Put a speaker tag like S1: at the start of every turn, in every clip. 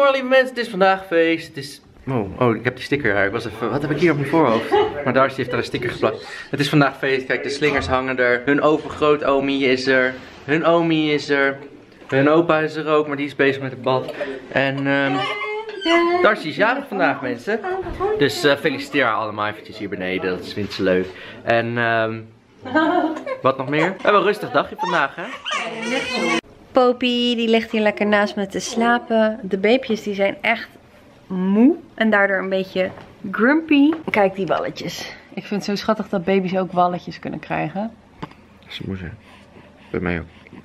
S1: Goedemorgen lieve mensen, het is vandaag feest. Het is... Oh, ik heb die sticker daar. Ik was even... Wat heb ik hier op mijn voorhoofd? Maar Darcy heeft daar een sticker geplakt. Het is vandaag feest. Kijk, de slingers hangen er. Hun overgrootomi is er. Hun omi is er. Hun opa is er ook, maar die is bezig met het bad. En Darcy is jarig vandaag, mensen. Dus feliciteer haar allemaal eventjes hier beneden. Dat vindt ze leuk. En wat nog meer? We hebben een rustig dagje vandaag, hè?
S2: Popie, die ligt hier lekker naast me te slapen. De beepjes die zijn echt moe en daardoor een beetje grumpy. Kijk die walletjes. Ik vind het zo schattig dat baby's ook walletjes kunnen krijgen.
S1: Ze moe zijn. Bij mij ook.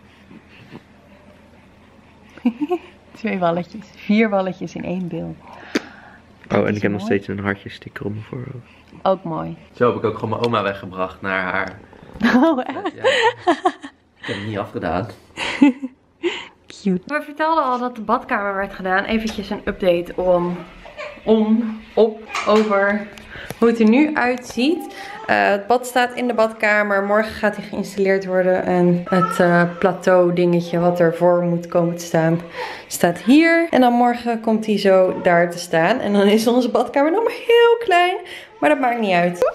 S2: 2 walletjes. 4 walletjes in 1 beeld.
S1: Oh, en ik heb nog steeds een hartje sticker op mijn voorhoofd.
S2: Ook mooi.
S1: Zo heb ik ook gewoon mijn oma weggebracht naar haar.
S2: Oh, echt?
S1: Ja. Ik heb het niet afgedaan.
S2: Cute. We vertelden al dat de badkamer werd gedaan. Eventjes een update over hoe het er nu uitziet. Het bad staat in de badkamer. Morgen gaat hij geïnstalleerd worden. En het plateau dingetje wat ervoor moet komen te staan staat hier. En dan morgen komt hij zo daar te staan. En dan is onze badkamer nog maar heel klein. Maar dat maakt niet uit.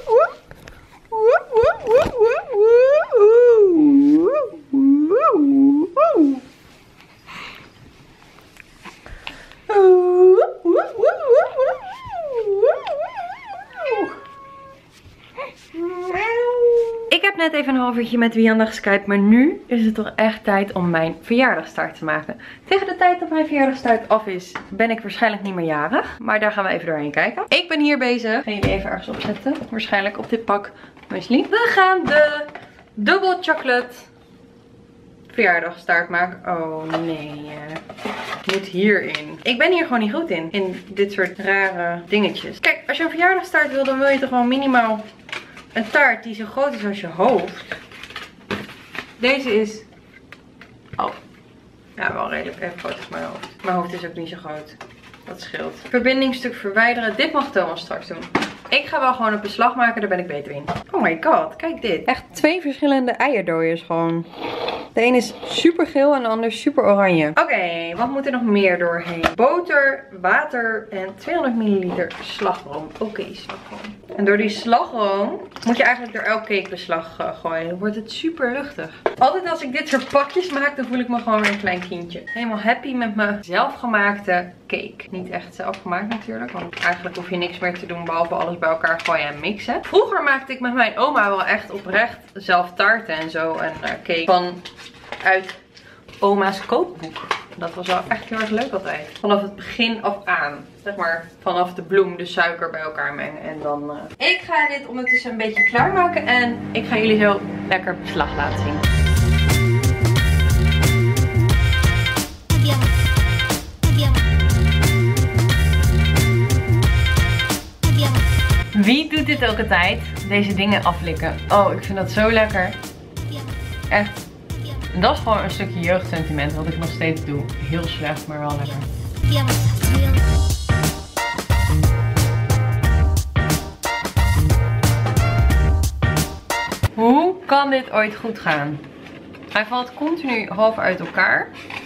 S2: Ik heb net even een half uurtje met Wianda geskypt, maar nu is het toch echt tijd om mijn verjaardagstaart te maken. Tegen de tijd dat mijn verjaardagstaart af is, ben ik waarschijnlijk niet meer jarig. Maar daar gaan we even doorheen kijken. Ik ben hier bezig. Ik ga jullie even ergens opzetten. Waarschijnlijk op dit pak muesli. We gaan de double chocolate verjaardagstaart maken. Oh nee. Moet hierin. Ik ben hier gewoon niet goed in. In dit soort rare dingetjes. Kijk, als je een verjaardagstaart wil, dan wil je toch gewoon minimaal een taart die zo groot is als je hoofd. Deze is... Oh. Ja, wel redelijk even groot als mijn hoofd. Mijn hoofd is ook niet zo groot. Dat scheelt. Verbindingstuk verwijderen. Dit mag Thomas straks doen. Ik ga wel gewoon een beslag maken, daar ben ik beter in. Oh my god, kijk dit. Echt 2 verschillende eierdooiers gewoon. De een is super geel en de ander super oranje. Oké, wat moet er nog meer doorheen? Boter, water en 200 ml slagroom. Oké, slagroom. En door die slagroom moet je eigenlijk door elk cakebeslag gooien. Dan wordt het super luchtig. Altijd als ik dit soort pakjes maak, dan voel ik me gewoon weer een klein kindje. Helemaal happy met mijn zelfgemaakte cake. Niet echt zelfgemaakt natuurlijk, want eigenlijk hoef je niks meer te doen behalve alles bij elkaar gooien en mixen. Vroeger maakte ik met mijn oma wel echt oprecht zelf taarten en zo en cake uit oma's kookboek. Dat was wel echt heel erg leuk altijd. Vanaf het begin af aan. Zeg maar vanaf de bloem, de suiker bij elkaar mengen. En dan... Ik ga dit ondertussen een beetje klaarmaken. En ik ga jullie zo lekker beslag laten zien. Wie doet dit ook altijd? Deze dingen aflikken. Oh, ik vind dat zo lekker. Echt. En dat is gewoon een stukje jeugdsentiment wat ik nog steeds doe. Heel slecht, maar wel lekker. Hoe kan dit ooit goed gaan? Hij valt continu half uit elkaar.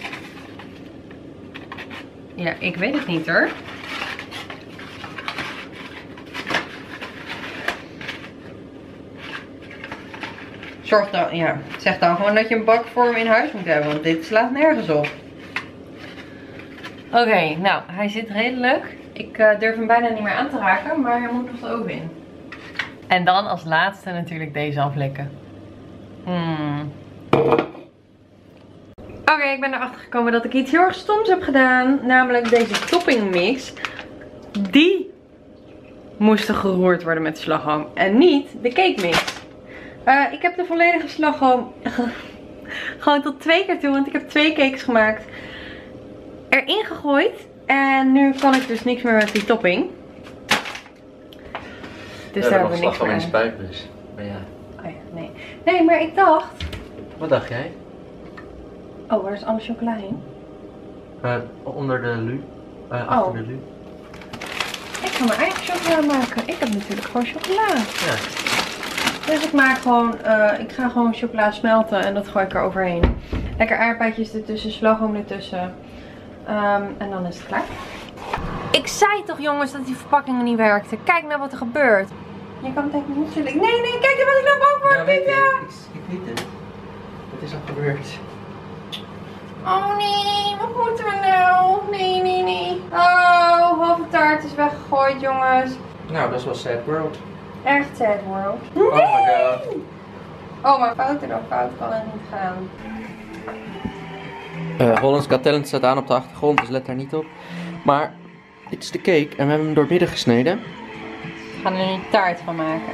S2: Ja, ik weet het niet hoor. Zorg dan, ja, zeg dan gewoon dat je een bakvorm in huis moet hebben, want dit slaat nergens op. Oké, nou, hij zit redelijk. Ik durf hem bijna niet meer aan te raken, maar hij moet nog de oven in. En dan als laatste natuurlijk deze aflikken. Oké, ik ben erachter gekomen dat ik iets heel erg stoms heb gedaan. Namelijk deze topping mix. Die moesten geroerd worden met slagroom en niet de cake mix. Ik heb de volledige slagroom gewoon tot 2 keer toe, want ik heb 2 cakes gemaakt, erin gegooid. En nu kan ik dus niks meer met die topping. Dus
S1: ja,
S2: daar hebben we niks
S1: meer
S2: meer
S1: in de spuitbus. Maar ja.
S2: Oh ja, nee. Nee, maar ik dacht...
S1: Wat dacht jij?
S2: Oh, waar is alle chocola in?
S1: Onder de lu. Achter de lu.
S2: Ik ga mijn eigen chocola maken. Ik heb natuurlijk gewoon chocola.
S1: Ja.
S2: Dus ik maak gewoon, ik ga gewoon chocola smelten en dat gooi ik er overheen. Lekker aardbeidjes ertussen, slagroom ertussen. En dan is het klaar. Ik zei toch jongens dat die verpakkingen niet werkten. Kijk nou wat er gebeurt. Je kan het even niet zullen. Nee, nee, kijk wat ik nou bang voor.
S1: Ja, weet ik weet het. Wat is er gebeurd?
S2: Oh nee, wat moeten we nou? Nee, nee, nee. Oh, halve taart is weggegooid jongens.
S1: Nou, dat is wel sad world.
S2: Echt sad world.
S1: Oh my god.
S2: Oh, maar fout dan fout kan het niet gaan.
S1: Holland's Got Talent staat aan op de achtergrond, dus let daar niet op. Maar dit is de cake en we hebben hem doormidden gesneden.
S2: We gaan er een taart van maken.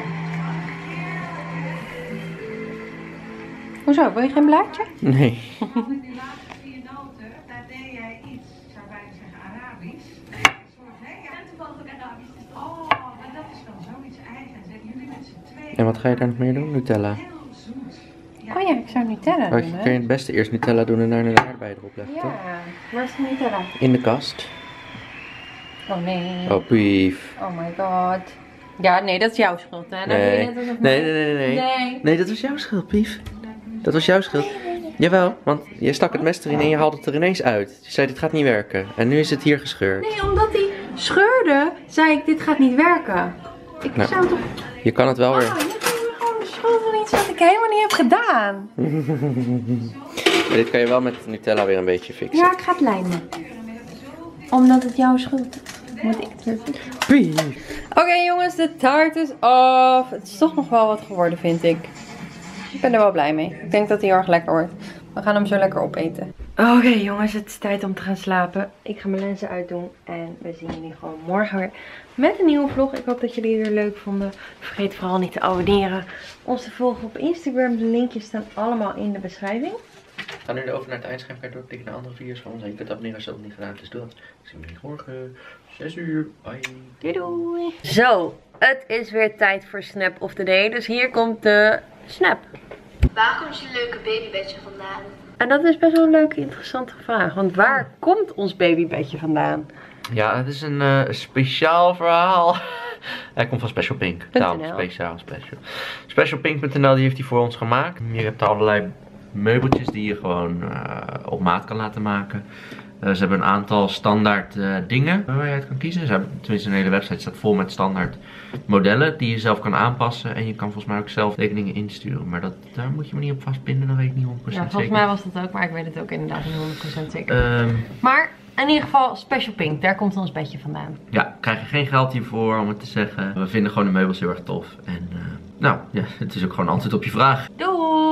S2: Hoezo? Wil je geen blaadje?
S1: Nee.
S3: Die laatste 4 noten, daar deed jij iets, ik zou bijna zeggen Arabisch. Ja, toevallig ook Arabisch. Oh, maar dat is dan zoiets eigens. En jullie met z'n tweeën.
S1: En wat ga je daar nog meer doen? Nutella.
S3: Heel zoet.
S2: Oh ja, ik zou Nutella doen,
S1: Kun
S2: hè?
S1: je het beste eerst Nutella doen en daarna de aardbei erop leggen, toch?
S2: Ja, waar is de Nutella?
S1: In de kast.
S2: Oh nee.
S1: Oh, pief.
S2: Oh my god. Ja, nee, dat is jouw schuld, hè? Nou, doe je net alsof
S1: Nee,
S2: mij-
S1: nee, nee, nee.
S2: Nee.
S1: Nee, dat was jouw schuld, pief. Dat was jouw schuld. Jawel, want je stak het mes erin en je haalde het er ineens uit. Je zei, dit gaat niet werken. En nu is het hier gescheurd.
S2: Nee, omdat hij scheurde, zei ik, dit gaat niet werken. Ik
S1: Nou.
S2: zou toch...
S1: Je kan het wel
S2: Oh,
S1: weer.
S2: je geeft me gewoon de schuld van iets wat ik helemaal niet heb gedaan.
S1: Maar dit kan je wel met Nutella weer een beetje fixen.
S2: Ja, ik ga het lijmen. Omdat het jouw schuld is. Moet ik het weer fixen.
S1: Pief.
S2: Oké jongens, de taart is af. Het is toch nog wel wat geworden, vind ik. Ik ben er wel blij mee. Ik denk dat hij heel erg lekker wordt. We gaan hem zo lekker opeten. Oké jongens, het is tijd om te gaan slapen. Ik ga mijn lenzen uitdoen. En we zien jullie gewoon morgen weer met een nieuwe vlog. Ik hoop dat jullie het weer leuk vonden. Vergeet vooral niet te abonneren. Ons te volgen op Instagram. De linkjes staan allemaal in de beschrijving.
S1: Ga nu over naar het eindscherm. Kan je doorklikken naar andere video's van ons. En je kunt abonneren als je dat nog niet gedaan hebt. Dus doe dat. Zien we jullie morgen. 6 uur. Bye.
S2: Doei doei. Zo, het is weer tijd voor Snap of the Day. Dus hier komt de Snap.
S4: Waar komt je leuke babybedje vandaan?
S2: En dat is best wel een leuke, interessante vraag. Want waar komt ons babybedje vandaan?
S1: Ja, het is een speciaal verhaal. Hij komt van Special Pink. Daarom
S2: .nl.
S1: speciaal, special. Specialpink.nl, die heeft hij voor ons gemaakt. Je hebt allerlei meubeltjes die je gewoon op maat kan laten maken. Ze hebben een aantal standaard dingen waar je uit kan kiezen. Ze hebben, tenminste een hele website staat vol met standaard modellen die je zelf kan aanpassen. En je kan volgens mij ook zelf tekeningen insturen. Maar daar moet je me niet op vastbinden, dat weet ik niet 100%
S2: Ja,
S1: zeker.
S2: volgens mij was dat ook, maar ik weet het ook inderdaad niet 100% zeker. Maar in ieder geval Special Pink, daar komt ons bedje vandaan.
S1: Ja, krijg je geen geld hiervoor om het te zeggen. We vinden gewoon de meubels heel erg tof. En nou, ja, het is ook gewoon een antwoord op je vraag.
S2: Doei!